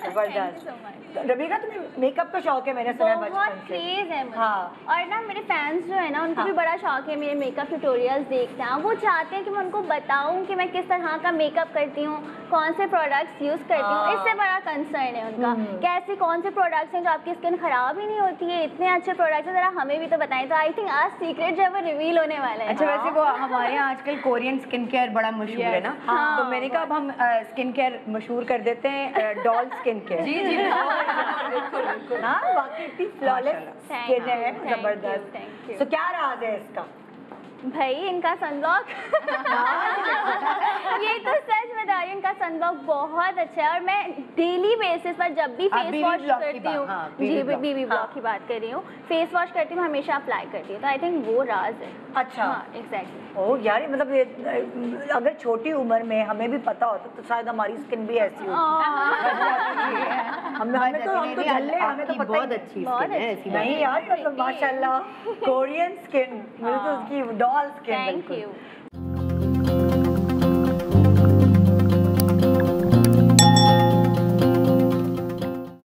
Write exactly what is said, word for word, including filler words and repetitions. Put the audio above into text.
जबरदस्त। रबीका तुम्हें मेकअप का शौक है, मैंने सुना है बचपन से। क्रेज है मुझे। हाँ। और ना मेरे फैंस जो है ना उनको भी बड़ा शौक है, मेरे मेकअप ट्यूटोरियल्स देखते हैं। वो चाहते हैं कि मैं उनको बताऊं कि मैं किस तरह का मेकअप करती हूँ, कौन से प्रोडक्ट्स यूज करती हूँ। इससे बड़ा कंसर्न है उनका कि ऐसे कौन से प्रोडक्ट्स हैं जो आपकी स्किन खराब ही नहीं होती है। इतने अच्छे प्रोडक्ट्स हैं, जरा हमें भी तो बताएं। तो आई थिंक आज सीक्रेट जो है वो रिवील होने वाला है। अच्छा, वैसे वो हमारे यहाँ आजकल कोरियन स्किन केयर बड़ा मशहूर है ना, तो मैंने कहा अब हम स्किन केयर मशहूर कर देते हैं, डॉल स्किन केयर। जी जी बिल्कुल। हाँ वाकई इतनी फ्लॉलेस स्किन है, जबरदस्त। तो क्या राज है इसका? भाई इनका सनब्लॉक ये तो सच बता रही हूँ, इनका सनब्लॉक बहुत अच्छा है। और मैं डेली बेसिस पर जब भी फेस वॉश करती हूँ, जी बीबी ब्लॉक की बात कर रही हूँ, फेस वॉश करती हूँ हमेशा अप्लाई करती हूँ। तो आई थिंक वो राज है। अच्छा एग्जैक्टली। ओ यार, मतलब ये अगर छोटी उम्र में हमें भी पता होता तो शायद हमारी स्किन भी ऐसी होती। हम हमें तो हम तो झल्ले, हमें तो पता बहुत अच्छी स्किन है ऐसी। नहीं यार, मतलब माशाल्लाह कोरियन स्किन, मुझे तो उसकी डॉल स्किन। Thank you.